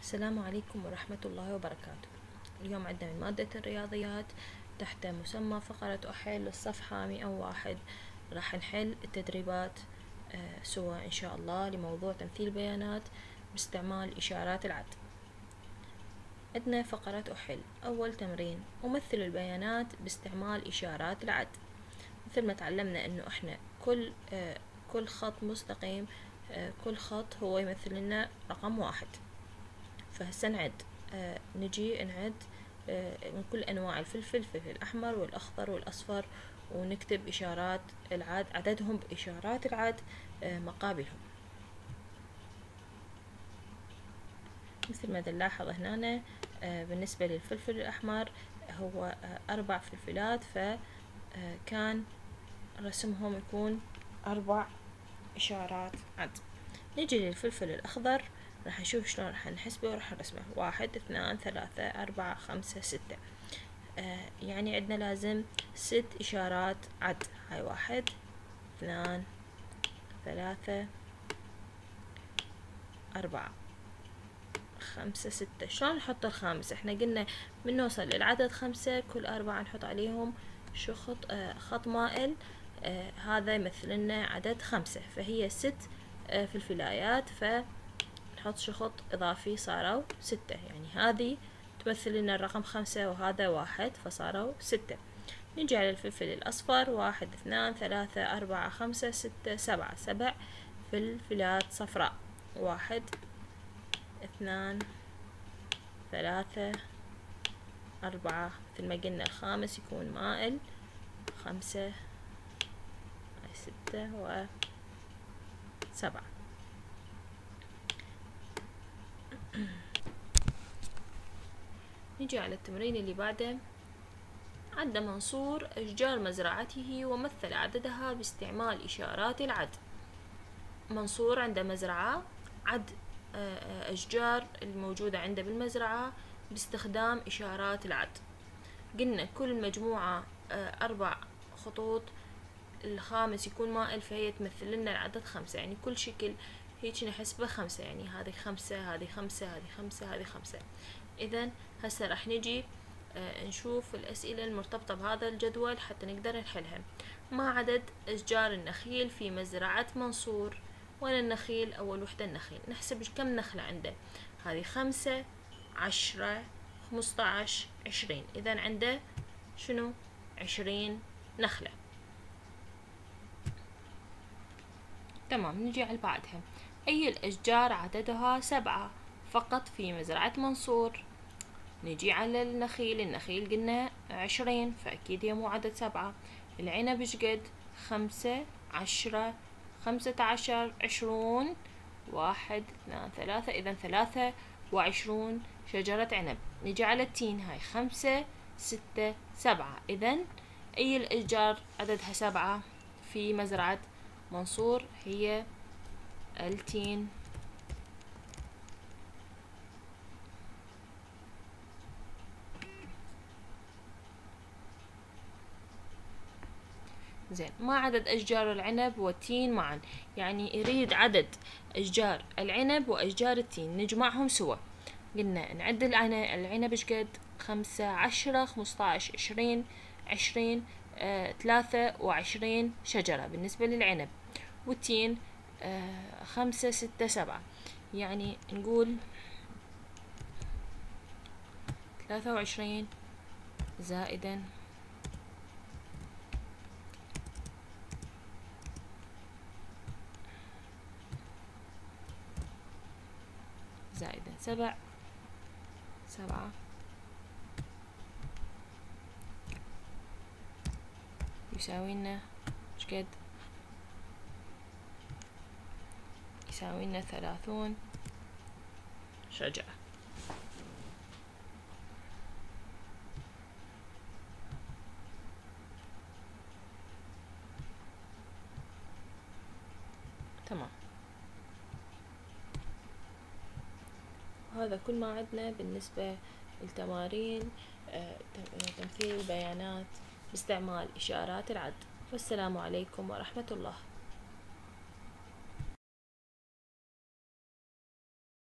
السلام عليكم ورحمة الله وبركاته. اليوم عندنا من مادة الرياضيات تحت مسمى فقرة أحل الصفحة 101 راح نحل التدريبات سوا إن شاء الله لموضوع تمثيل بيانات باستعمال إشارات العد. عندنا فقرة أحل. أول تمرين: أمثل البيانات باستعمال إشارات العد. مثل ما تعلمنا إنه إحنا كل خط مستقيم، كل خط هو يمثل لنا رقم واحد. فهسه نعد، نجي نعد من كل أنواع الفلفل، الفلفل الأحمر والأخضر والأصفر، ونكتب إشارات العد، عددهم بإشارات العد مقابلهم. مثل ما نلاحظ هنا بالنسبة للفلفل الأحمر هو 4 فلفلات، فكان رسمهم يكون 4 إشارات عد. نجي للفلفل الأخضر، راح نشوف شلون راح نحسبه وراح نرسمه: 1 2 3 4 5 6. يعني عندنا لازم 6 إشارات عد. هاي 1 2 3 4 5 6. شلون نحط الخامس؟ احنا قلنا من نوصل للعدد 5 كل 4 نحط عليهم شو خط مائل، هذا يمثل لنا عدد 5، فهي 6 فلفلايات، نحط شخط إضافي صاروا 6. يعني هذه تمثل لنا الرقم 5 وهذا 1، فصاروا 6. نجي على الفلفل الأصفر: 1 2 3 4 5 6 7. 7 فلفلات صفراء. 1 2 3 4. مثل ما قلنا الخامس يكون مائل، 5 6 و 7. نجي على التمرين اللي بعده: عد منصور أشجار مزرعته ومثل عددها باستعمال إشارات العد. منصور عنده مزرعة، عد أشجار الموجودة عنده بالمزرعة باستخدام إشارات العد. قلنا كل مجموعة 4 خطوط، الخامس يكون مائل، فهي تمثل لنا العدد 5. يعني كل شكل هيك نحسبه 5، يعني هذه 5 هذه 5 هذه 5 هذه 5. إذن هسه راح نجي نشوف الأسئلة المرتبطة بهذا الجدول حتى نقدر نحلها. ما عدد أشجار النخيل في مزرعة منصور؟ وين النخيل؟ أول وحدة النخيل، نحسب كم نخلة عنده. هذه 5 10 15 20. إذن عنده شنو؟ 20 نخلة. تمام. نجي على بعدها: أي الأشجار عددها 7 فقط في مزرعة منصور؟ نجي على النخيل، النخيل قلنا 20، فأكيد هي مو عدد 7. العنب شقد؟ 5 10 15 20. 1 2 3. إذن 23 شجرة عنب. نجي على التين، هاي 5 6 7. إذن أي الأشجار عددها 7 في مزرعة منصور؟ هي التين. زين، ما عدد أشجار العنب والتين معا؟ يعني يريد عدد أشجار العنب وأشجار التين نجمعهم سوا. قلنا نعد العنب شقد؟ 5 10 15 20 20 23 شجرة بالنسبة للعنب، والتين 5 6 7. يعني نقول 23 زائدا 7 يساوي لنا شقد؟ يساوي لنا 30 شجرة. تمام. وهذا كل ما عندنا بالنسبة للتمارين تمثيل البيانات باستعمال إشارات العد. والسلام عليكم ورحمة الله.